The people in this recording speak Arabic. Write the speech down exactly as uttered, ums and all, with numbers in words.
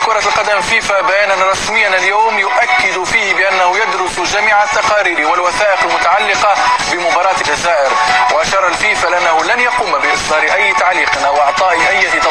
كرة القدم فيفا بيانا رسميا اليوم يؤكد فيه بأنه يدرس جميع التقارير والوثائق المتعلقة بمباراة الجزائر، وأشار الفيفا لأنه لن يقوم بإصدار أي تعليق أو إعطاء أي